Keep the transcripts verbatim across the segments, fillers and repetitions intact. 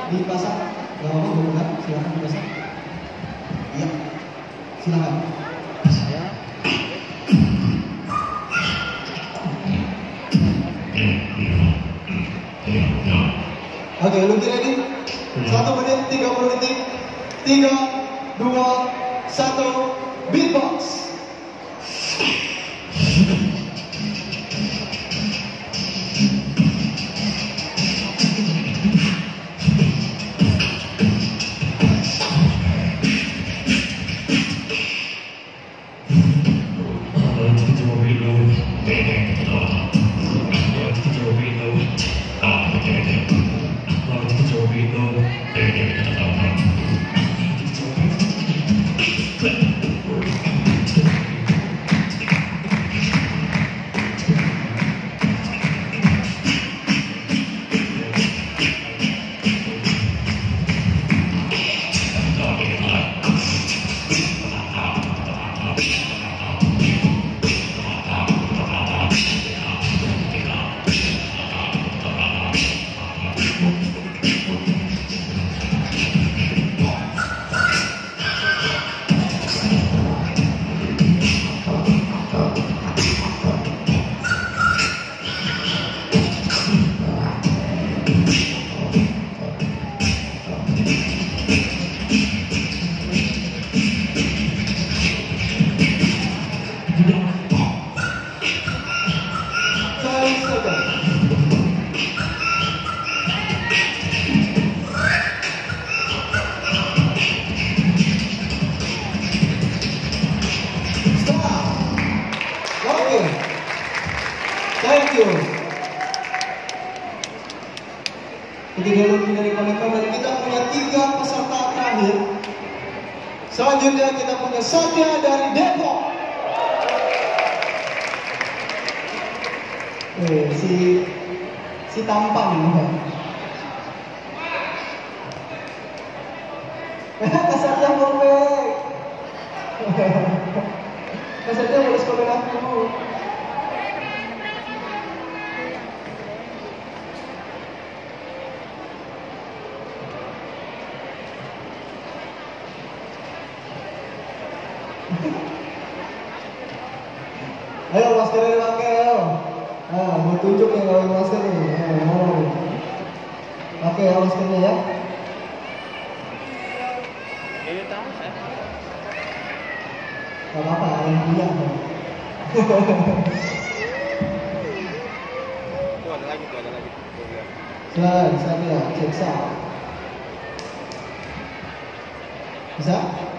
dipasang. Gak apa-apa, gue pegang. Silakan dipasang. Iya, silakan. Oke, okay, lu ready? Satu menit tiga puluh detik. Tiga, dua, satu, beatbox. Thank you. Ketiga lagi dari komentar dari kita punya tiga peserta terakhir. Selanjutnya kita punya Satya dari Depok. Eh, si si tampan ini. Kak Satya ngomong. Kak Satya boleh sekolah aku. Ayo maskernya dipakai, ayo. Nah, gue tunjuk yang gak pakai masker nih. Ayo, pakai ya maskernya ya. Gak apa-apa, yang punya. Tuh ada lagi, tuh ada lagi. Silakan, saya cek sound. Bisa?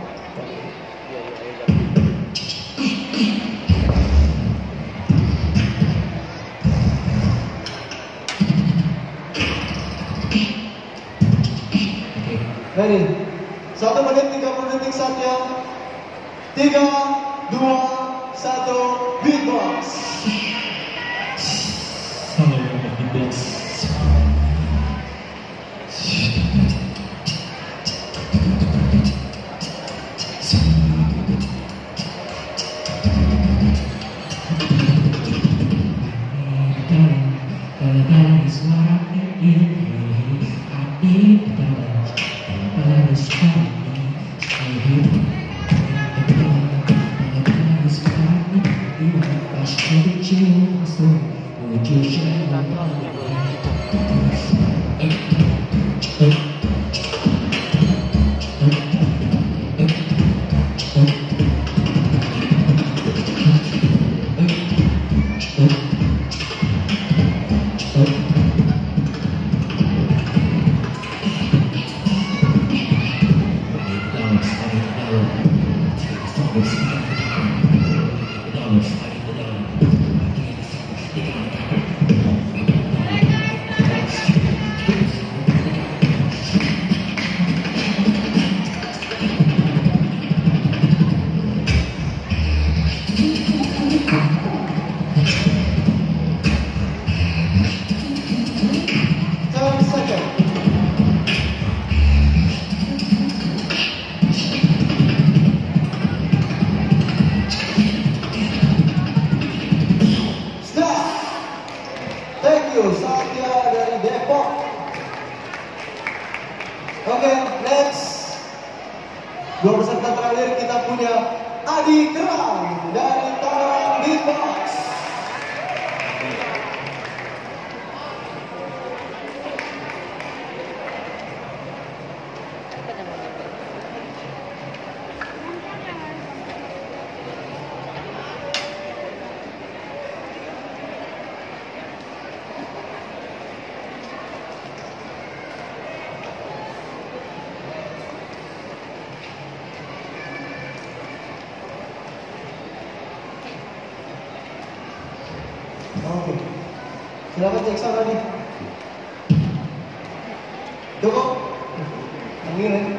Ready? Satu menit tiga puluh detik Satya. Tiga, dua, satu, beatbox. Halo, beatbox. Oke, next. Dua peserta terakhir kita punya Adi Kerang dari Tangerang Beatbox. Oke, silakan cek sana nih. Cukup? Ambil ya.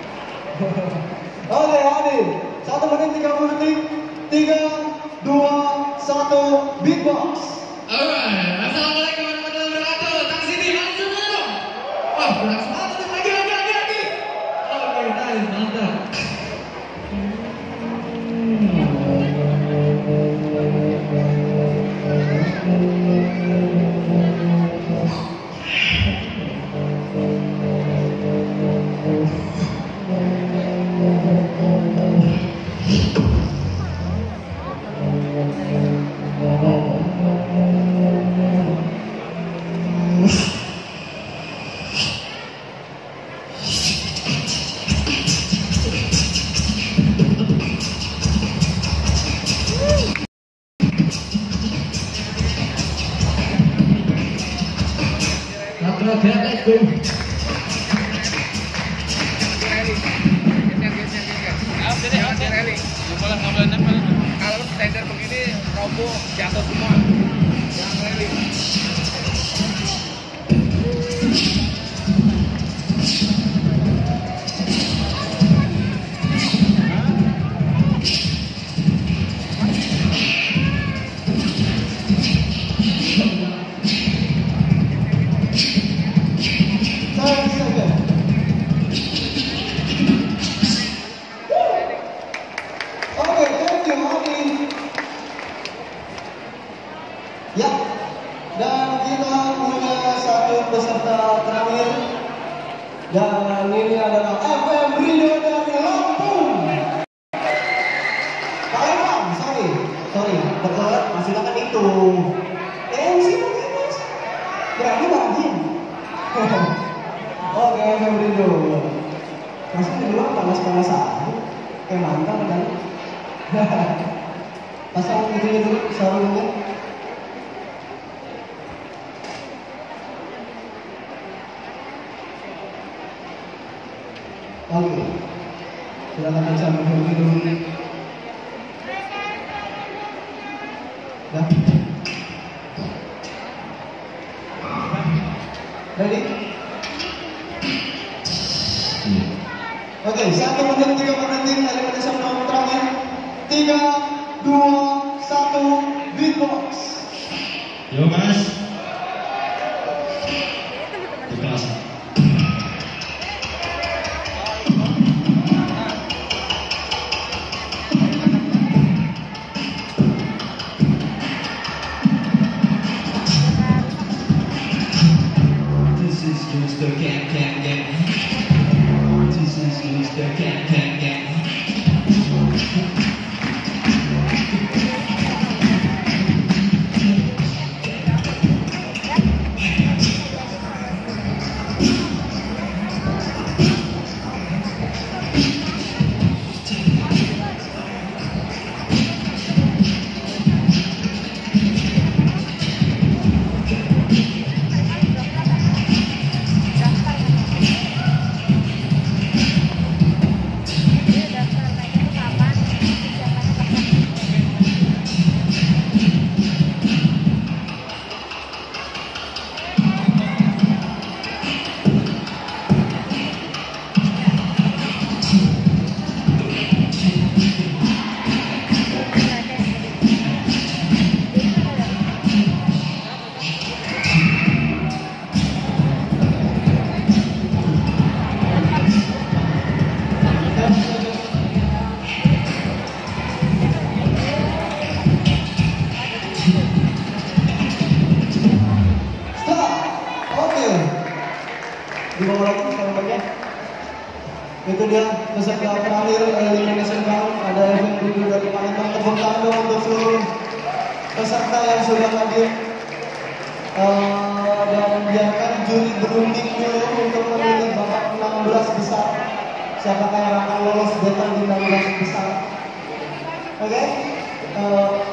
Oke, Adi. Satu menit tiga puluh detik. Tiga, dua, satu, beatbox. Alright, assalamualaikum warahmatullahi wabarakatuh. Tak sini langsung dong. Wah, berat banget lagi lagi lagi lagi. Oke, nice, mantap. Oke, let's go. Kalau tender begini roboh jatuh semua. Jangan rally. Ya, dan kita punya satu peserta terakhir, dan ini adalah F M Rio dari Lampung. Palembang, sorry, sorry, betul, silakan itu. Eh, sini, berani berani. Oke, F M Rio. Masa di luar panas-panasan, kayak mantap kan? Pasang itu dulu, sarungnya. Oke, silakan bisa menghubungi dulu. Dah. Ready? Oke, satu menit tiga puluh detik eliminasi round terakhir. Tiga, dua, satu, beatbox. Yo mas. Ikhlas. Mister Can Can Can. This is Mister Can Can Can. Stop. Oke. Di bawah lagi kalau banyak. Itu dia peserta terakhir elimination round. Ada event dulu dari Palembang. Tepuk tangan dong untuk seluruh peserta yang sudah hadir. Uh, dan biarkan juri berunding dulu untuk memilih babak enam belas besar. Siapakah yang akan lolos battle di enam belas besar? Oke? Okay? Uh,